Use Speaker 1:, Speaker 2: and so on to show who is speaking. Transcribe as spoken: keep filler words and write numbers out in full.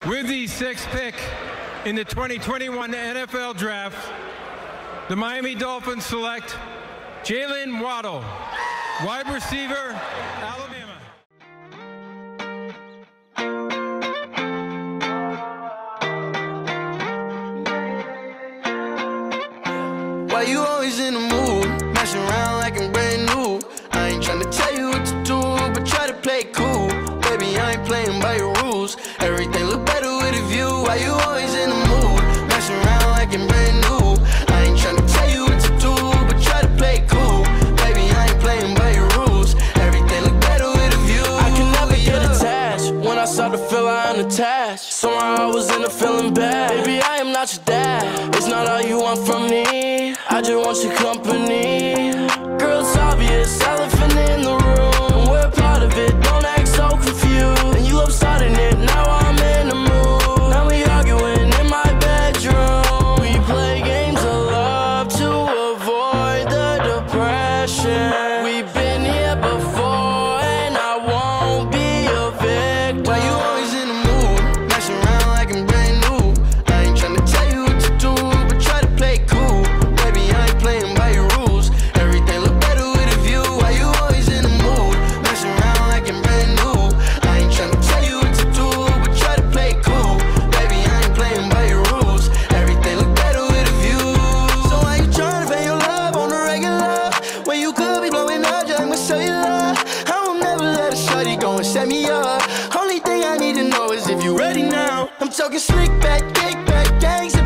Speaker 1: With the sixth pick in the twenty twenty-one N F L Draft, the Miami Dolphins select Jaylen Waddle, wide receiver, Alabama.
Speaker 2: Why you always in the mood, messing around like I'm brand new? I ain't tryna tell you what to do, but try to play it cool. Baby, I ain't playing by your rules. Everything look better with a view. Why you always in the mood, messing around like I'm brand new? I ain't tryna tell you what to do, but try to play it cool. Baby, I ain't playing by your rules. Everything look better with a view.
Speaker 3: I can never get attached. When I start to feel I'm unattached, somehow I was in a feeling bad. Baby, I am not your dad. It's not all you want from me. I just want your company. Girl, it's obvious, elephant in the room, and we're part of it. Don't act so confused. And you love starting it, now I'm in the mood. Now we arguing in my bedroom. We play games of love to avoid the depression. We've been here before, and I won't be a victim.
Speaker 2: Why you always in the mood, messing around like I'm brand new? I ain't tryna tell you what to do, but try to play it cool. Baby, I ain't playing by your rules. Everything look better with a view. Why you always in the mood, messing around like I'm brand new? I ain't tryna tell you what to do, but try to play it cool. Baby, I ain't playing by your rules. Everything look better with a view. So why you tryna pay your love on the regular, when you could be blowing up just with cellular? I will never let a shorty go and set me up. Only thing I need to know is if you ready now. I'm talking slick back, kick back, gangs.